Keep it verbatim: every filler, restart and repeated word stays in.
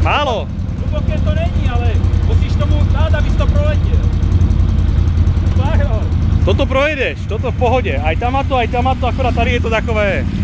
Málo. Hluboké to není, ale musíš tomu dát, abys to proletěl. Toto projedeš, toto v pohodě. Aj tam a to, aj tam a to, akorát tady je to takové